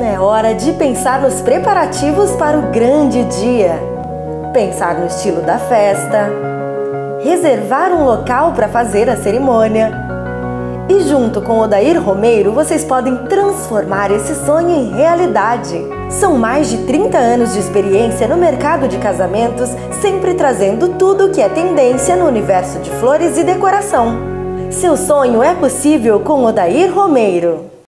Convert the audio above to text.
É hora de pensar nos preparativos para o grande dia. Pensar no estilo da festa, reservar um local para fazer a cerimônia. E junto com Odair Romeiro, vocês podem transformar esse sonho em realidade. São mais de 30 anos de experiência no mercado de casamentos, sempre trazendo tudo que é tendência no universo de flores e decoração. Seu sonho é possível com Odair Romeiro.